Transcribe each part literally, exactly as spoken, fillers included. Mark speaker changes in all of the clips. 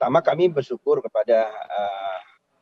Speaker 1: pertama kami bersyukur kepada uh,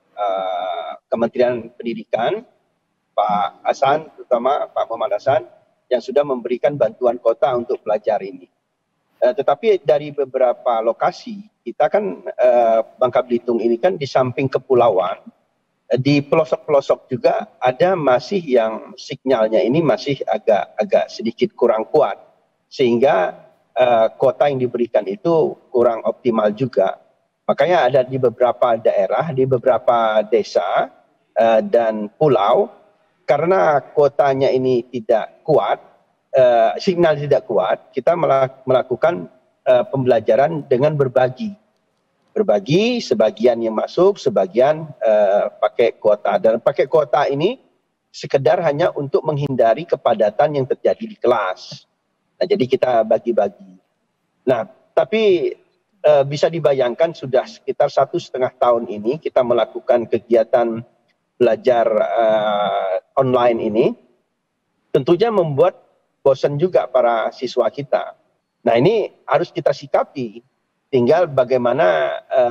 Speaker 1: uh, Kementerian Pendidikan, Pak Hasan, terutama Pak Muhammad Hasan, yang sudah memberikan bantuan kuota untuk pelajar ini. Uh, tetapi dari beberapa lokasi, kita kan uh, Bangka Belitung ini kan di samping kepulauan, di pelosok-pelosok juga ada masih yang sinyalnya ini masih agak agak sedikit kurang kuat, sehingga Uh, kuota yang diberikan itu kurang optimal juga. Makanya ada di beberapa daerah, di beberapa desa uh, dan pulau, karena kuotanya ini tidak kuat, uh, signal tidak kuat, kita melakukan uh, pembelajaran dengan berbagi. Berbagi, sebagian yang masuk, sebagian uh, pakai kuota. Dan pakai kuota ini sekedar hanya untuk menghindari kepadatan yang terjadi di kelas. Nah, jadi kita bagi-bagi. Nah, tapi e, bisa dibayangkan sudah sekitar satu setengah tahun ini kita melakukan kegiatan belajar e, online ini, tentunya membuat bosan juga para siswa kita. Nah, ini harus kita sikapi. Tinggal bagaimana e,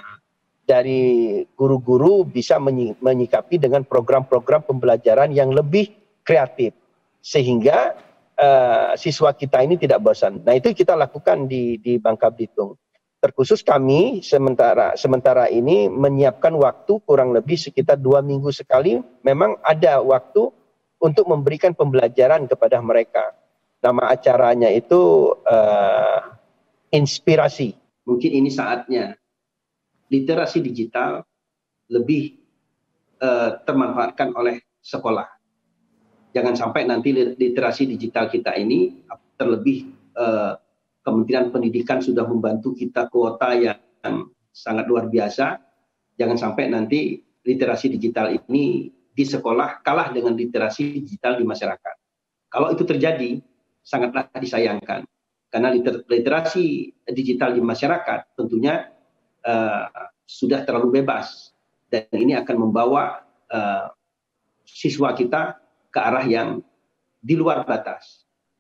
Speaker 1: dari guru-guru bisa menyikapi dengan program-program pembelajaran yang lebih kreatif, sehingga Uh, siswa kita ini tidak bosan. Nah, itu kita lakukan di di Bangka Belitung. Terkhusus kami sementara sementara ini menyiapkan waktu kurang lebih sekitar dua minggu sekali. Memang ada waktu untuk memberikan pembelajaran kepada mereka. Nama acaranya itu uh, inspirasi. Mungkin ini saatnya literasi digital lebih uh, termanfaatkan oleh sekolah. Jangan sampai nanti literasi digital kita ini, terlebih eh, Kementerian Pendidikan sudah membantu kita kuota yang sangat luar biasa. Jangan sampai nanti literasi digital ini di sekolah kalah dengan literasi digital di masyarakat. Kalau itu terjadi, sangatlah disayangkan. Karena liter literasi digital di masyarakat tentunya eh, sudah terlalu bebas. Dan ini akan membawa eh, siswa kita ke arah yang di luar batas.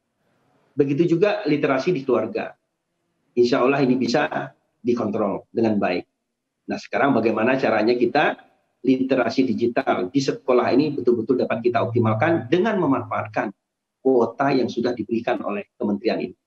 Speaker 1: Begitu juga literasi di keluarga. Insya Allah ini bisa dikontrol dengan baik. Nah, sekarang bagaimana caranya kita literasi digital di sekolah ini betul-betul dapat kita optimalkan dengan memanfaatkan kuota yang sudah diberikan oleh kementerian ini.